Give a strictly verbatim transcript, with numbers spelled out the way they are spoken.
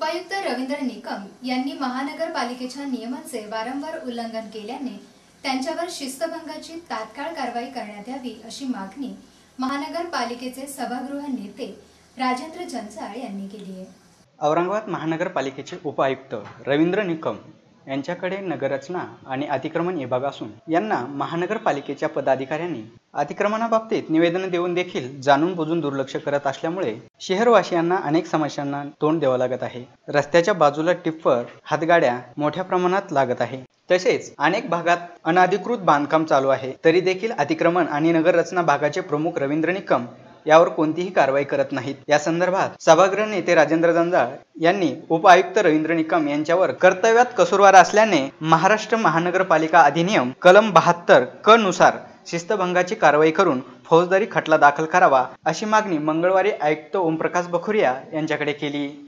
उपायुक्त रवींद्र निकम यांनी महानगरपालिकेच्या नियमांचे वारंवार उल्लंघन केल्याने त्यांच्यावर शिस्तभंगाची तात्काळ कारवाई करण्यात यावी अशी मागणी महानगरपालिकेचे सभागृह नेते राजेंद्र जंजाळ यांनी केली आहे। औरंगाबाद महानगरपालिकेचे उपायुक्त रवींद्र निकम यांच्याकडे नगररचना आणि अतिक्रमण विभाग असून यांना महानगरपालिकेच्या पदाधिकाऱ्यांनी अतिक्रमणाबाबतीत निवेदन देऊन देखील जाणून बुजून दुर्लक्ष करत असल्यामुळे शहरवासियांना अनेक समस्यांना तोंड द्यावं लागत आहे। रस्त्याच्या बाजूला टिप्पर हातगाड्या मोठ्या प्रमाणात लागत आहे। तसेच अनेक भागात अनधिकृत बांधकाम चालू आहे, तरी देखील अतिक्रमण आणि नगररचना भागाचे प्रमुख रवींद्र निकम यावर कोणतीही कारवाई करत नाहीत। या संदर्भात सभागृह नेते राजेंद्र जंजाळ यांनी उपायुक्त रवींद्र निकम यांच्यावर कर्तव्यात कसूरवार असल्याने महाराष्ट्र महानगरपालिका अधिनियम कलम बहात्तर क नुसार शिस्तभंगाची कारवाई करून फौजदारी खटला दाखल करावा अशी मागणी मंगळवारी आयुक्त ओमप्रकाश बखोरिया यांच्याकडे केली।